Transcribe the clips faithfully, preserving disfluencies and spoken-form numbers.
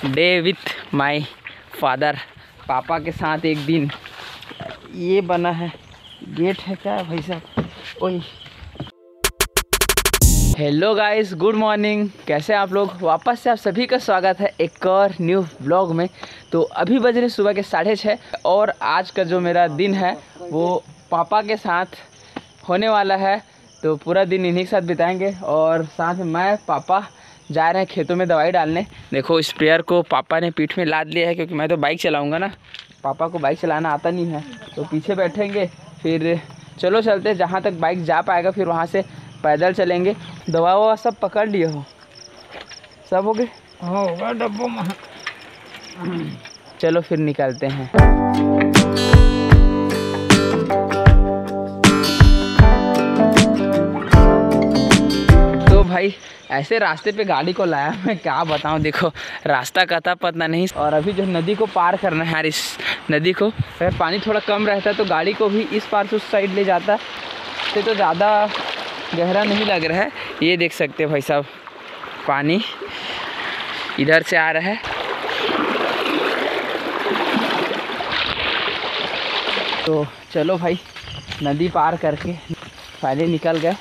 Day with my father. पापा के साथ एक दिन। ये बना है गेट है क्या भाई साहब? ओए हेलो गाइस, गुड मॉर्निंग। कैसे आप लोग? वापस से आप सभी का स्वागत है एक और न्यू व्लॉग में। तो अभी बज रहे सुबह के साढ़े छः और आज का जो मेरा दिन है वो पापा के साथ होने वाला है। तो पूरा दिन इन्हीं के साथ बिताएंगे और साथ में मैं पापा जा रहे हैं खेतों में दवाई डालने। देखो स्प्रेयर को पापा ने पीठ में लाद लिया है क्योंकि मैं तो बाइक चलाऊंगा ना, पापा को बाइक चलाना आता नहीं है। तो पीछे बैठेंगे, फिर चलो चलते जहाँ तक बाइक जा पाएगा, फिर वहाँ से पैदल चलेंगे। दवा ववा सब पकड़ लिए हो? सब हो गए होगा डब्बों में। चलो फिर निकलते हैं। तो भाई ऐसे रास्ते पे गाड़ी को लाया, मैं क्या बताऊं। देखो रास्ता का था पता नहीं। और अभी जो नदी को पार करना है यार, इस नदी को अगर पानी थोड़ा कम रहता तो गाड़ी को भी इस पार से उस साइड ले जाता। तो तो ज़्यादा गहरा नहीं लग रहा है। ये देख सकते हैं भाई साहब, पानी इधर से आ रहा है। तो चलो भाई नदी पार करके पहले निकल गए।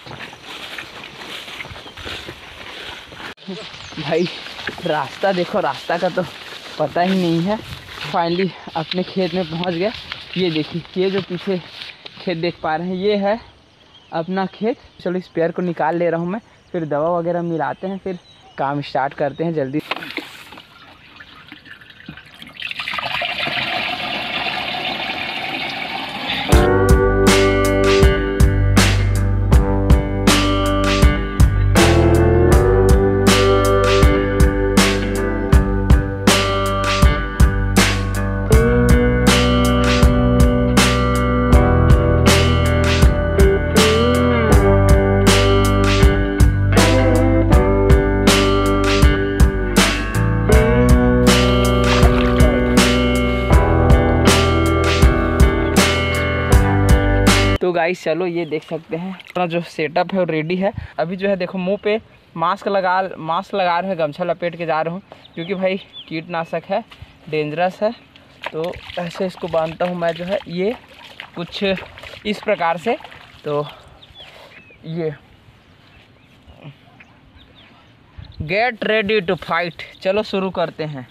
भाई रास्ता देखो, रास्ता का तो पता ही नहीं है। फाइनली अपने खेत में पहुंच गए। ये देखिए, ये जो पीछे खेत देख पा रहे हैं ये है अपना खेत। चलो स्पेयर को निकाल ले रहा हूँ मैं, फिर दवा वगैरह मिलाते हैं, फिर काम स्टार्ट करते हैं जल्दी। तो गाइस चलो ये देख सकते हैं अपना जो सेटअप है वो रेडी है। अभी जो है देखो मुंह पे मास्क लगा मास्क लगा रहे हैं, गमछा लपेट के जा रहा हूँ क्योंकि भाई कीटनाशक है, डेंजरस है। तो ऐसे इसको बांधता हूँ मैं जो है, ये कुछ इस प्रकार से। तो ये गेट रेडी टू फाइट। चलो शुरू करते हैं।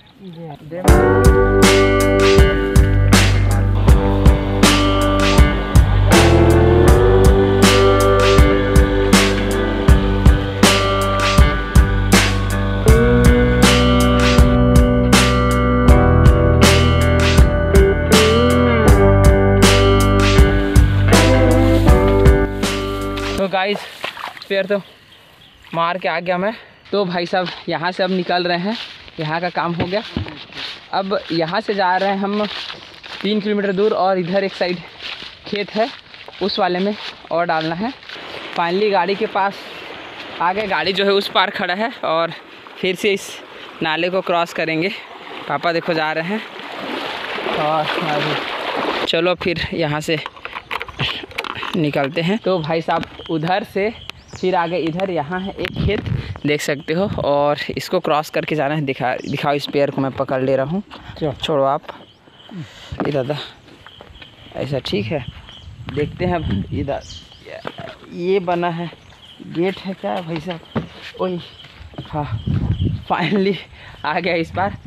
तो गाइस फिर तो मार के आ गया मैं। तो भाई साहब यहाँ से अब निकल रहे हैं, यहाँ का काम हो गया। अब यहाँ से जा रहे हैं हम तीन किलोमीटर दूर और इधर एक साइड खेत है, उस वाले में और डालना है। फाइनली गाड़ी के पास आ गए। गाड़ी जो है उस पार खड़ा है और फिर से इस नाले को क्रॉस करेंगे। पापा देखो जा रहे हैं और चलो फिर यहाँ से निकलते हैं। तो भाई साहब उधर से फिर आगे इधर यहाँ है एक खेत देख सकते हो और इसको क्रॉस करके जाना है। दिखा दिखाओ स्पेयर को मैं पकड़ ले रहा हूँ, छोड़ो आप इधर। ऐसा ठीक है, देखते हैं अब इधर। ये बना है गेट है क्या भाई साहब? ओए हाँ, फाइनली आ गया इस बार।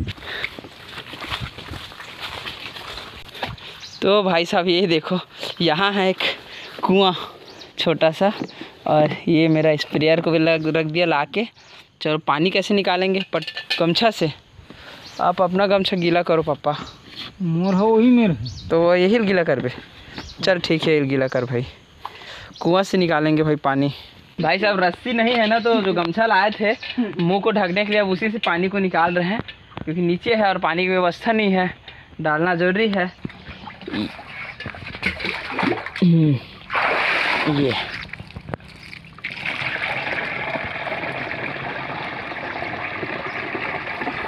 तो भाई साहब ये देखो, यहाँ है एक कुआं छोटा सा और ये मेरा स्प्रेयर को भी लग रख दिया ला के। चलो पानी कैसे निकालेंगे? पट गमछा से। आप अपना गमछा गीला करो पापा। मोर हो वही मेरे, तो यही गीला कर बे। चल ठीक है, गीला कर भाई। कुआं से निकालेंगे भाई पानी। भाई साहब रस्सी नहीं है ना, तो जो गमछा लाए थे मुंह को ढकने के लिए, अब उसी से पानी को निकाल रहे हैं क्योंकि नीचे है और पानी की व्यवस्था नहीं है, डालना ज़रूरी है। ये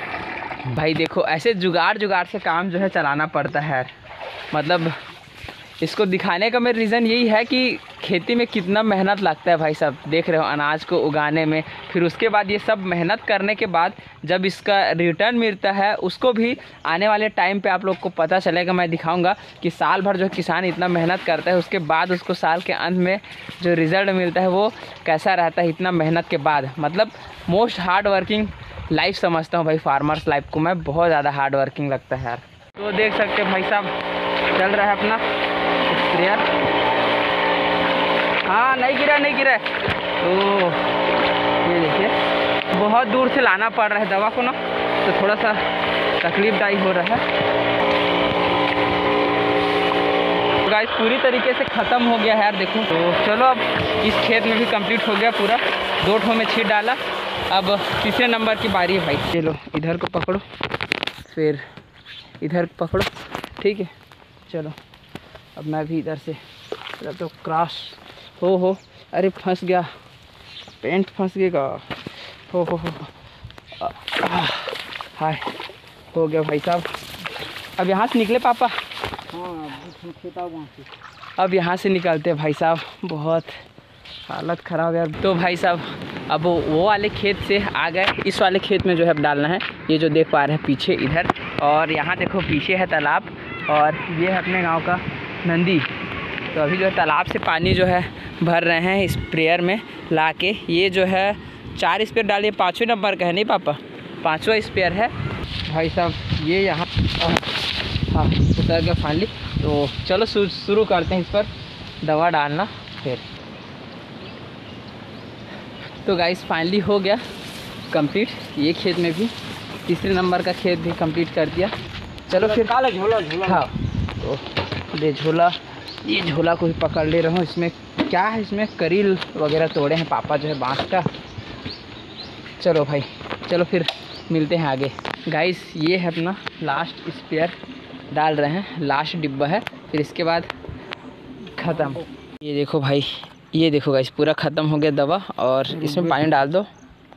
भाई देखो ऐसे जुगाड़ जुगाड़ से काम जो है चलाना पड़ता है। मतलब इसको दिखाने का मेरा रीज़न यही है कि खेती में कितना मेहनत लगता है भाई साहब। देख रहे हो अनाज को उगाने में, फिर उसके बाद ये सब मेहनत करने के बाद जब इसका रिटर्न मिलता है उसको भी आने वाले टाइम पे आप लोग को पता चलेगा। मैं दिखाऊंगा कि साल भर जो किसान इतना मेहनत करता है उसके बाद उसको साल के अंत में जो रिज़ल्ट मिलता है वो कैसा रहता है इतना मेहनत के बाद। मतलब मोस्ट हार्ड वर्किंग लाइफ समझता हूँ भाई फार्मर्स लाइफ को मैं, बहुत ज़्यादा हार्ड वर्किंग लगता है यार। तो देख सकते हैं भाई साहब चल रहा है अपना स्प्रेयर। हाँ नहीं गिरा नहीं गिरा। तो ये देखिए बहुत दूर से लाना पड़ रहा है दवा को ना, तो थोड़ा सा तकलीफदायी हो रहा है। तो गाइस पूरी तरीके से ख़त्म हो गया है यार देखो। तो चलो अब इस खेत में भी कंप्लीट हो गया पूरा, दो ठो में छीट डाला। अब तीसरे नंबर की बारी है भाई। चलो इधर को पकड़ो फिर इधर पकड़ो, ठीक है। चलो अब मैं भी इधर से तो क्रॉस हो हो अरे फंस गया, पेंट फंस गएगा। हो हो हो हाय हो गया भाई साहब। अब यहाँ से निकले पापा। अब यहाँ से निकलते हैं भाई साहब, बहुत हालत ख़राब है। तो भाई साहब अब वो वाले खेत से आ गए, इस वाले खेत में जो है अब डालना है। ये जो देख पा रहे हैं पीछे इधर, और यहाँ देखो पीछे है तालाब, और ये है अपने गांव का नंदी। तो अभी जो है तालाब से पानी जो है भर रहे हैं स्प्रेयर में ला के। ये जो है चार स्पेयर डालिए, पाँचवें नंबर का है नहीं पापा, पाँचवा स्पेयर है भाई साहब। ये यहाँ हाँ उतर गया फाइनली। तो चलो शुरू करते हैं इस पर दवा डालना फिर। तो गाइस फाइनली हो गया कंप्लीट, ये खेत में भी तीसरे नंबर का खेत भी कंप्लीट कर दिया। चलो फिर काला झोला झोला हाँ तो दे झोला, ये झोला को भी पकड़ ले रहा हूँ। इसमें क्या है, इसमें करील वगैरह तोड़े हैं पापा जो है बांस का। चलो भाई चलो फिर मिलते हैं आगे। गाइस ये है अपना लास्ट स्पेयर डाल रहे हैं, लास्ट डिब्बा है, फिर इसके बाद ख़त्म। ये देखो भाई, ये देखो गाइस पूरा ख़त्म हो गया दवा, और इसमें पानी डाल दो,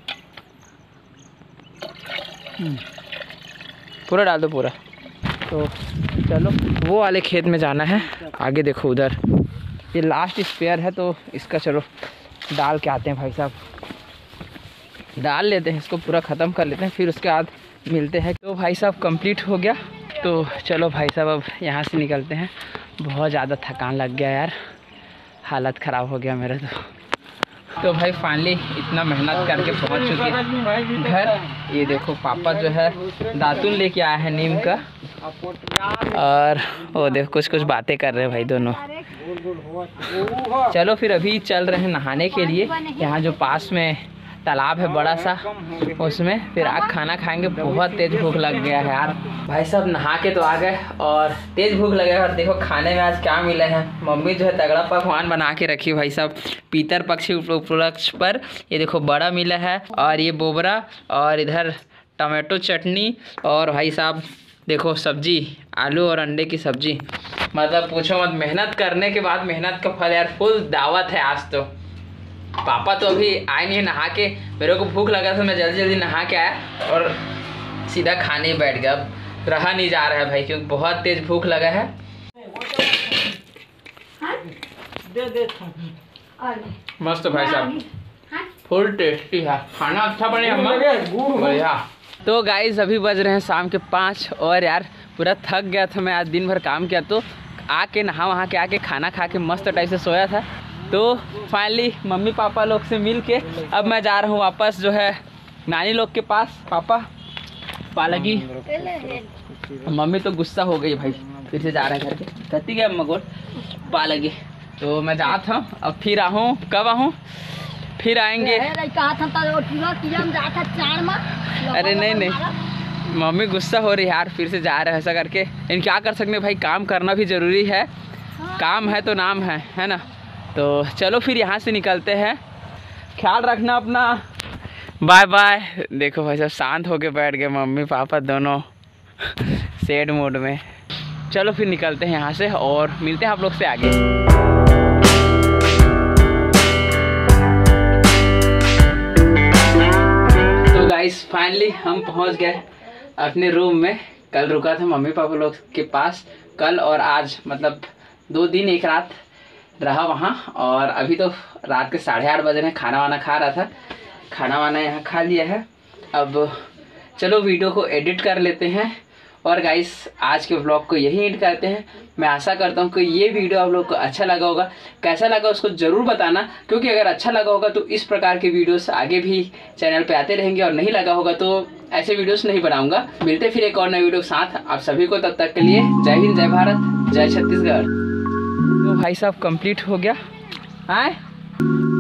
पूरा डाल दो पूरा। तो चलो वो वाले खेत में जाना है, आगे देखो उधर ये लास्ट स्पेयर है, तो इसका चलो डाल के आते हैं भाई साहब। डाल लेते हैं इसको, पूरा ख़त्म कर लेते हैं, फिर उसके बाद मिलते हैं। तो भाई साहब कंप्लीट हो गया। तो चलो भाई साहब अब यहाँ से निकलते हैं। बहुत ज़्यादा थकान लग गया यार, हालत ख़राब हो गया मेरा। तो तो भाई फाइनली इतना मेहनत करके पहुंच चुके हैं घर। ये देखो पापा जो है दातुन लेके आया है नीम का, और वो देखो कुछ कुछ बातें कर रहे हैं भाई दोनों। चलो फिर अभी चल रहे हैं नहाने के लिए। यहाँ जो पास में तालाब है बड़ा सा, उसमें फिर आग खाना खाएंगे। बहुत तेज़ भूख लग गया है यार। भाई साहब नहा के तो आ गए और तेज़ भूख लगे है। और देखो खाने में आज क्या मिले हैं, मम्मी जो है तगड़ा पकवान बना के रखी भाई साहब पीतर पक्षी उपलक्ष पर। ये देखो बड़ा मिला है, और ये बोबरा, और इधर टमाटो चटनी, और भाई साहब देखो सब्जी, आलू और अंडे की सब्जी। मतलब पूछो मत, मेहनत करने के बाद मेहनत का फल यार, फुल दावत है आज। तो पापा तो अभी आए नहीं नहा के, मेरे को भूख लगा था, मैं जल्दी जल्दी नहा के आया और सीधा खाने बैठ गया। अब रहा नहीं जा रहा है भाई, क्योंकि बहुत तेज भूख लगा है। मस्त भाई साहब, फुल टेस्टी है खाना, अच्छा बने बढ़िया। तो गाइस अभी बज रहे हैं शाम के पाँच, और यार पूरा थक गया था मैं, आज दिन भर काम किया। तो आके नहा वहाँ के आके खाना खा के मस्त टाइप से सोया था। तो फाइनली मम्मी पापा लोग से मिल के अब मैं जा रहा हूँ वापस जो है नानी लोग के पास। पापा पालगी मम्मी तो गुस्सा हो गई भाई, फिर से जा रहे हैं घर के, कहती गया मगोर पालगी। तो मैं जाता हूँ, अब फिर आहूँ, कब आहूँ फिर आएंगे। अरे नहीं नहीं, मम्मी गुस्सा हो रही है यार, फिर से जा रहे हैं ऐसा करके। इन क्या कर सकते भाई, काम करना भी ज़रूरी है, काम है तो नाम है, है ना। तो चलो फिर यहाँ से निकलते हैं, ख्याल रखना अपना, बाय बाय। देखो भाई साहब शांत होके बैठ गए मम्मी पापा दोनों सैड मूड में। चलो फिर निकलते हैं यहाँ से और मिलते हैं आप लोग से आगे। तो गाइस फाइनली हम पहुँच गए अपने रूम में। कल रुका था मम्मी पापा लोग के पास, कल और आज मतलब दो दिन एक रात रहा वहाँ। और अभी तो रात के साढ़े आठ बज रहे हैं, खाना वाना खा रहा था, खाना वाना यहाँ खा लिया है। अब चलो वीडियो को एडिट कर लेते हैं। और गाइस आज के व्लॉग को यही एंड करते हैं। मैं आशा करता हूँ कि ये वीडियो आप लोग को अच्छा लगा होगा। कैसा लगा उसको ज़रूर बताना, क्योंकि अगर अच्छा लगा होगा तो इस प्रकार के वीडियोस आगे भी चैनल पे आते रहेंगे, और नहीं लगा होगा तो ऐसे वीडियोस नहीं बनाऊंगा। मिलते फिर एक और नए वीडियो के साथ आप सभी को। तब तक के लिए जय हिंद, जय भारत, जय छत्तीसगढ़। तो भाई साहब कंप्लीट हो गया। आए